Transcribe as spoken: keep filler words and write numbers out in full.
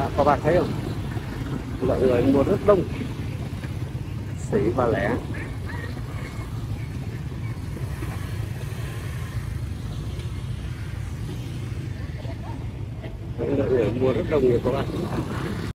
À, các bạn thấy không, mọi người mua rất đông, sỉ và lẻ. Mọi người mua rất đông nhiều các bạn.